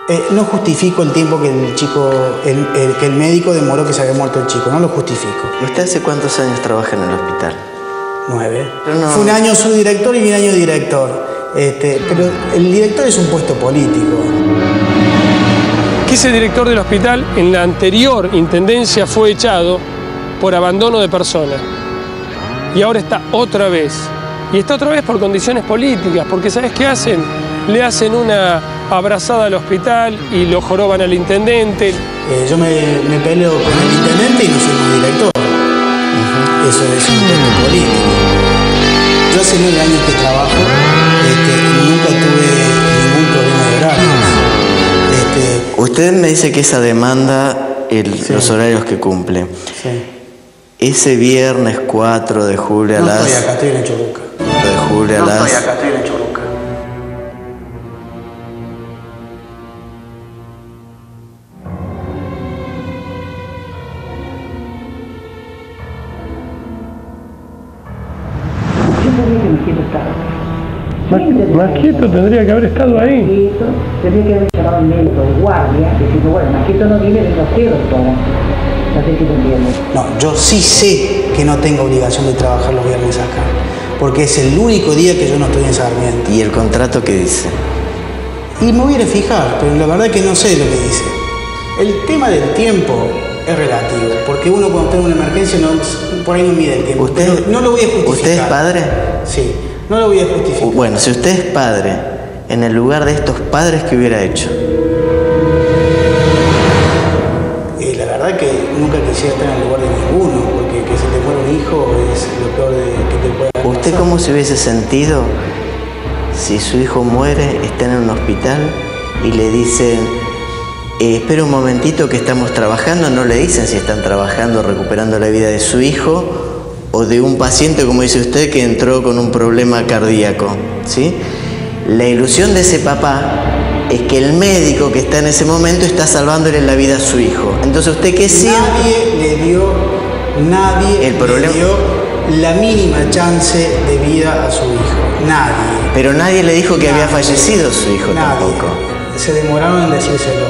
No justifico el tiempo que el chico, que el médico demoró que se había muerto el chico, no lo justifico. ¿Usted hace cuántos años trabaja en el hospital? 9. No. Fue un año subdirector y un año director. Pero el director es un puesto político. Que ese director del hospital en la anterior intendencia fue echado por abandono de personas. Y ahora está otra vez. Y está otra vez por condiciones políticas, porque ¿sabes qué hacen? Le hacen una abrazada al hospital y lo joroban al intendente. Yo me peleo con el intendente y no soy más director. Eso es un puesto político. Yo hace 9 años que trabajo y nunca tuve ningún problema de horarios. Usted me dice que esa demanda, Sí. los horarios que cumple. Sí. Ese viernes 4 de julio a No las... estoy acá, estoy en Churruca. 4 de julio a No las... estoy acá, estoy en Churruca. Yo sabía que Majito estaba. Majito tendría que haber estado ahí. Majito, tendría que haber llamado al médico de guardia, diciendo, bueno, Majito no viene, venga usted, doctora. No sé si te entiendes. No, yo sí sé que no tengo obligación de trabajar los viernes acá, porque es el único día que yo no estoy en Sarmiento. ¿Y el contrato qué dice? Y me voy a ir a fijar, pero la verdad que no sé lo que dice. El tema del tiempo es relativo, porque uno cuando tiene una emergencia por ahí no mide el tiempo. ¿Usted, pero no lo voy a justificar. ¿Usted es padre? Sí, no lo voy a justificar. Bueno, si usted es padre, en el lugar de estos padres, ¿qué hubiera hecho? La verdad que nunca quisiera estar en el lugar de ninguno, porque que se te muera un hijo es lo peor que te puede pasar. ¿Usted cómo se hubiese sentido si su hijo muere, está en un hospital y le dicen, espera un momentito que estamos trabajando? No le dicen si están trabajando, recuperando la vida de su hijo o de un paciente, como dice usted, que entró con un problema cardíaco, ¿sí? La ilusión de ese papá es que el médico que está en ese momento está salvándole la vida a su hijo. Entonces, ¿usted qué siente? Nadie le dio la mínima chance de vida a su hijo. Nadie. Pero nadie le dijo que había fallecido su hijo tampoco. Se demoraron en decírselo.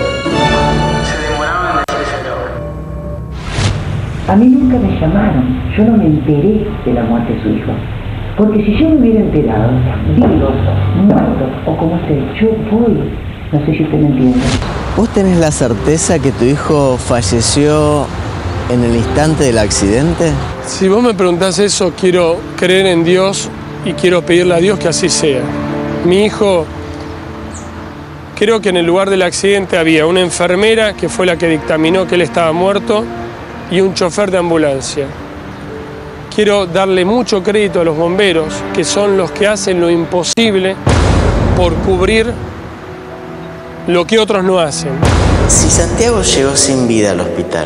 A mí nunca me llamaron, yo no me enteré de la muerte de su hijo. Porque si yo me hubiera enterado, vivos, muertos o como esté, yo voy. No sé si usted me entiende. ¿Vos tenés la certeza que tu hijo falleció en el instante del accidente? Si vos me preguntás eso, quiero creer en Dios y quiero pedirle a Dios que así sea. Mi hijo, creo que en el lugar del accidente había una enfermera que fue la que dictaminó que él estaba muerto y un chofer de ambulancia. Quiero darle mucho crédito a los bomberos, que son los que hacen lo imposible por cubrir lo que otros no hacen. Si Santiago llegó sin vida al hospital,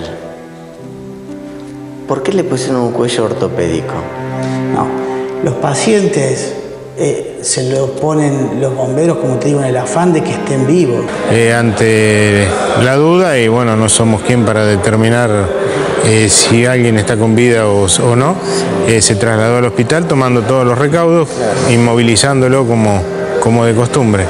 ¿por qué le pusieron un cuello ortopédico? No, los pacientes se lo ponen los bomberos, como te digo, en el afán de que estén vivos. Ante la duda, y bueno, no somos quien para determinar si alguien está con vida o no, se trasladó al hospital tomando todos los recaudos, inmovilizándolo como de costumbre.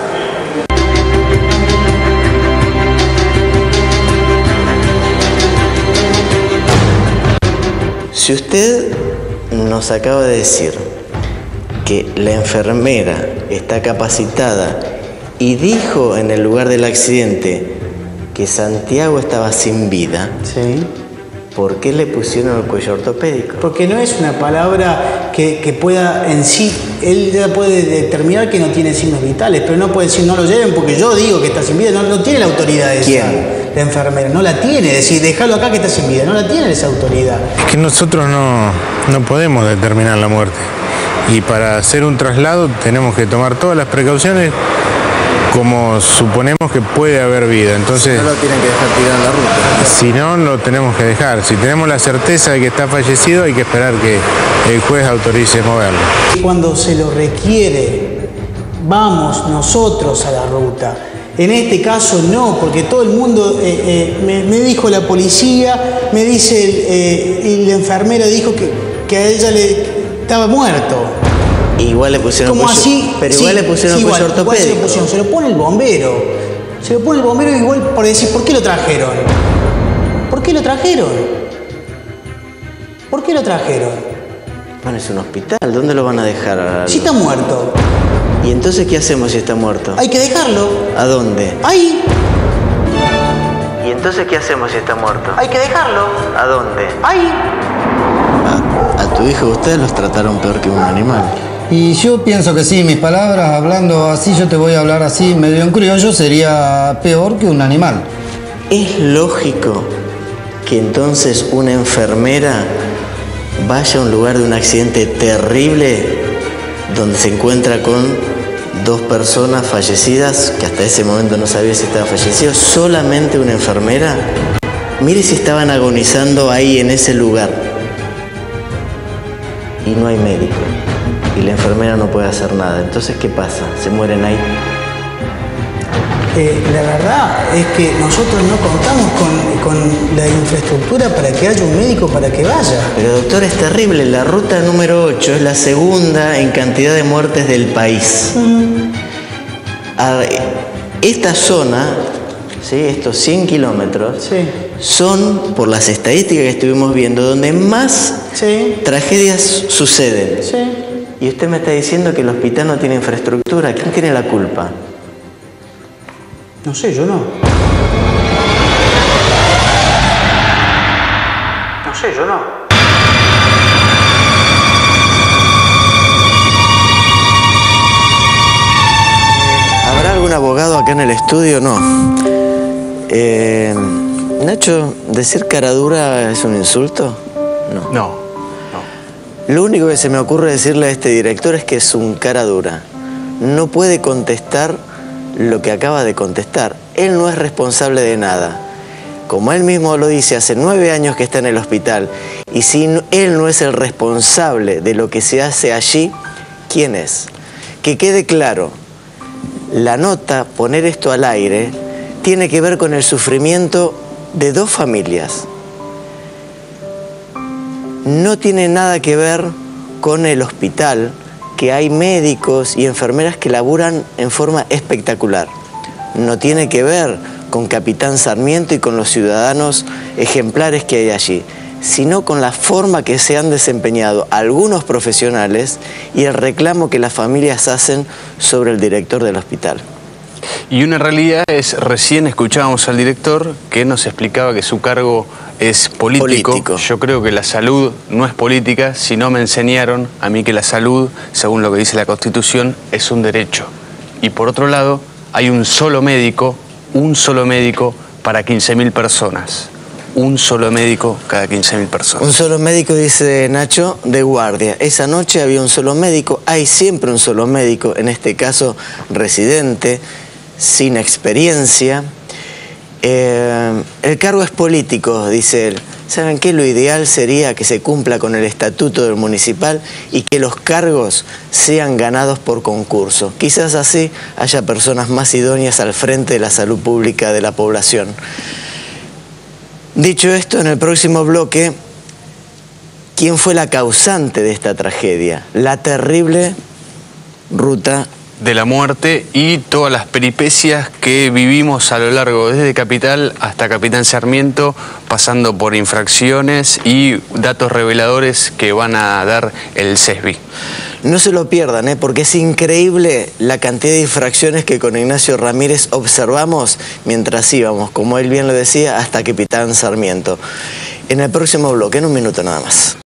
Si usted nos acaba de decir que la enfermera está capacitada y dijo en el lugar del accidente que Santiago estaba sin vida, Sí. ¿por qué le pusieron el cuello ortopédico? Porque no es una palabra que pueda en sí, él ya puede determinar que no tiene signos vitales, pero no puede decir no lo lleven porque yo digo que está sin vida, no tiene la autoridad esa. ¿Quién? La enfermera, no la tiene, decir, déjalo acá que está sin vida, no la tiene esa autoridad. Es que nosotros no podemos determinar la muerte. Y para hacer un traslado tenemos que tomar todas las precauciones como suponemos que puede haber vida. Entonces, No lo tienen que dejar tirado en la ruta. si no, lo tenemos que dejar. Si tenemos la certeza de que está fallecido, hay que esperar que el juez autorice moverlo. Cuando se lo requiere, vamos nosotros a la ruta. En este caso no, porque todo el mundo, me dijo la policía, me dice, y la enfermera dijo que a ella estaba muerto. Igual le pusieron ¿Cómo cuello, así? pero Sí, igual le pusieron sí, cuello igual se lo ortopédico. pusieron, se lo pone el bombero. Se lo pone el bombero igual por decir, ¿por qué lo trajeron? ¿Por qué lo trajeron? ¿Por qué lo trajeron? Bueno, es un hospital, ¿dónde lo van a dejar? Si está muerto. ¿Y entonces qué hacemos si está muerto? Hay que dejarlo. ¿A dónde? Ahí. ¿Y entonces qué hacemos si está muerto? Hay que dejarlo. ¿A dónde? Ahí. A tu hijo ustedes los trataron peor que un animal. Y yo pienso que sí, mis palabras, hablando así, yo te voy a hablar así, medio en criollo, sería peor que un animal. ¿Es lógico que entonces una enfermera vaya a un lugar de un accidente terrible donde se encuentra con 2 personas fallecidas, que hasta ese momento no sabía si estaban fallecidos, solamente una enfermera? Mire si estaban agonizando ahí en ese lugar y no hay médico y la enfermera no puede hacer nada. Entonces, ¿qué pasa? ¿Se mueren ahí? La verdad es que nosotros no contamos con la infraestructura para que haya un médico para que vaya. Pero doctor, es terrible. La ruta número 8 es la segunda en cantidad de muertes del país. Esta zona, ¿sí? Estos 100 kilómetros, Sí. son, por las estadísticas que estuvimos viendo, donde más Sí. tragedias suceden. Sí. Y usted me está diciendo que el hospital no tiene infraestructura. ¿Quién tiene la culpa? No sé, yo no. No sé, yo no. ¿Habrá algún abogado acá en el estudio? No. Nacho, ¿decir cara dura es un insulto? No. No. Lo único que se me ocurre decirle a este director es que es un cara dura. No puede contestar lo que acaba de contestar. Él no es responsable de nada. Como él mismo lo dice, hace 9 años que está en el hospital. Y si él no es el responsable de lo que se hace allí, ¿quién es? Que quede claro, la nota, poner esto al aire, tiene que ver con el sufrimiento de 2 familias. No tiene nada que ver con el hospital, que hay médicos y enfermeras que laburan en forma espectacular. No tiene que ver con Capitán Sarmiento y con los ciudadanos ejemplares que hay allí, sino con la forma que se han desempeñado algunos profesionales y el reclamo que las familias hacen sobre el director del hospital. Y una realidad es, recién escuchábamos al director que nos explicaba que su cargo es político. Yo creo que la salud no es política, sino me enseñaron a mí que la salud, según lo que dice la Constitución, es un derecho. Y por otro lado, hay un solo médico para 15.000 personas. Un solo médico cada 15.000 personas. Un solo médico, dice Nacho, de guardia. Esa noche había un solo médico, hay siempre un solo médico, en este caso residente, sin experiencia. El cargo es político, dice él. ¿Saben qué? Lo ideal sería que se cumpla con el estatuto del municipal y que los cargos sean ganados por concurso. Quizás así haya personas más idóneas al frente de la salud pública de la población. Dicho esto, en el próximo bloque, ¿quién fue la causante de esta tragedia? La terrible ruta de la muerte y todas las peripecias que vivimos a lo largo, desde Capital hasta Capitán Sarmiento, pasando por infracciones y datos reveladores que van a dar el CESBI. No se lo pierdan, porque es increíble la cantidad de infracciones que con Ignacio Ramírez observamos mientras íbamos, como él bien lo decía, hasta Capitán Sarmiento. En el próximo bloque, en un minuto nada más.